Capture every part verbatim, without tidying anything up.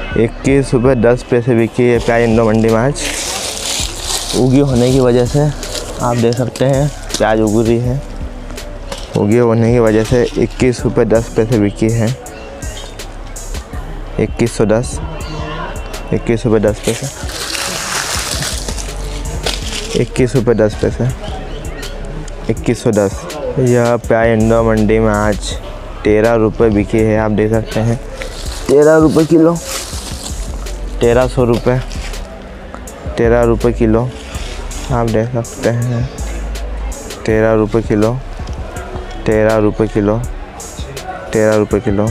इक्कीस रुपये दस पैसे बिकी है प्याज इंडो मंडी में आज। उगी होने की वजह से आप देख सकते हैं प्याज उग रही है। उगी होने की वजह से इक्कीस रुपये दस पैसे बिकी है। इक्कीस सौ दस इक्कीस रुपये दस पैसे इक्कीस रुपये दस पैसे इक्कीस सौ दस। यह प्याज इंडो मंडी में आज तेरह रुपये बिकी है। आप देख सकते हैं तेरह रुपये किलो, तेरह सौ रुपये तेरह रुपये किलो। आप देख सकते हैं तेरह रुपये किलो, तेरह रुपये किलो, तेरह रुपये किलो।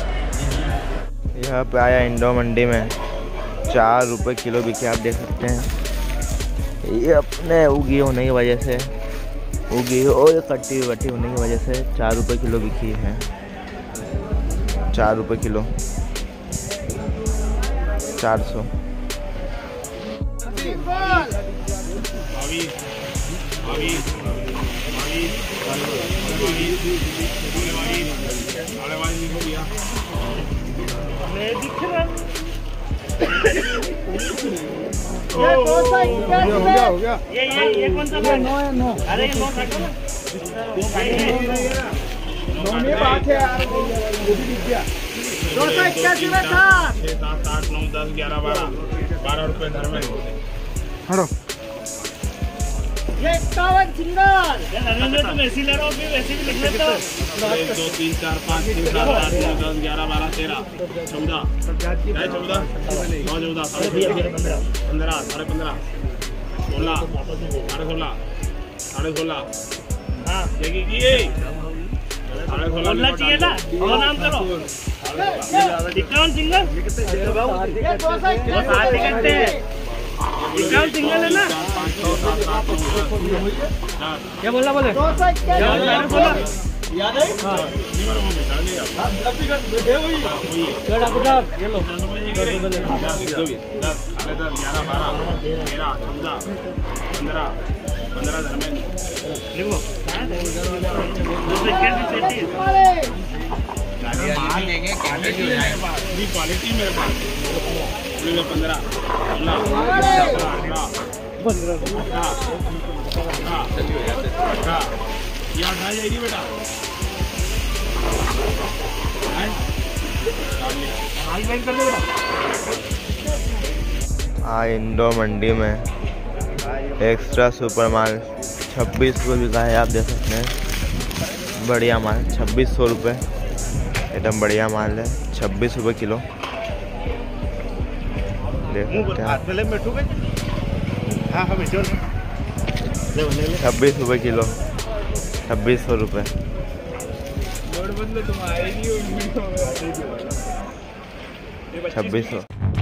यह प्याज इंडो मंडी में चार रुपये किलो बिके। आप देख सकते हैं ये अपने उगी होने की वजह से उगी और कट्टी वट्टी होने की वजह से चार रुपये किलो बिकी है। चार रुपये किलो, चार सौ। ये ये ये कौन सा नो है? नो, अरे ये नोट रखो ना। नौ बात है यार, वो भी दिख गया। दो सौ इक्यासी में था। छः सात आठ नौ दस ग्यारह बारह बारह रुपये धर में हटो। ये इक्यावन सिंगल। नरेंद्र तुम ऐसी ले रहे हो कि वैसी भी लिख लेते हो? एक दो तीन चार पाँच छः सात आठ नौ दस ग्यारह बारह तेरह चौदह चाहे चौदह नौ चौदह साढ़े पंद्रह साढ़े पंद्रह सोलह साढ़े सोलह साढ़े सोलह। हाँ देखिए साढ़े सोलह चाहिए ना और नाम करो इक्यावन सिंगल। इक्यावन सिंगल है ना? क्या बोला बोले बोला याद है? ये लो ग्यारह बारह तेरह चौदह पंद्रह पंद्रह धर्मेंद्र क्वालिटी मेरे पास पंद्रह याद आ जाएगी बेटा। आज इंडो मंडी में एक्स्ट्रा सुपर माल छब्बीस रुपये बिका है। आप देख सकते हैं बढ़िया माल छब्बीस सौ रुपये एकदम बढ़िया माल है। छब्बीस रुपये किलो देख सकते हैं। छब्बीस रुपये किलो, छब्बीस सौ रुपये। छब्बीस सौ।